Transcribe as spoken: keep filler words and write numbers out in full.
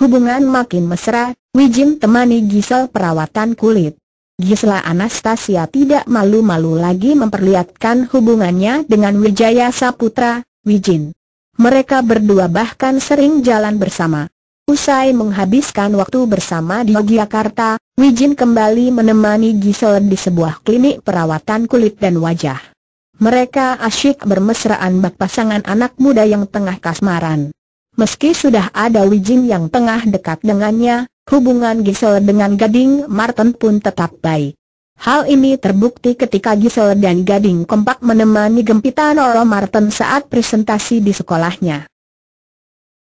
hubungan makin mesra. Wijin temani Gisel perawatan kulit. Gisela Anastasia tidak malu-malu lagi memperlihatkan hubungannya dengan Wijaya Saputra, Wijin. Mereka berdua bahkan sering jalan bersama. Usai menghabiskan waktu bersama di Yogyakarta, Wijin kembali menemani Gisel di sebuah klinik perawatan kulit dan wajah. Mereka asyik bermesraan bak pasangan anak muda yang tengah kasmaran. Meski sudah ada Wijin yang tengah dekat dengannya, hubungan Gisel dengan Gading Marten pun tetap baik. Hal ini terbukti ketika Gisel dan Gading kompak menemani Gempitan Oro Marten saat presentasi di sekolahnya.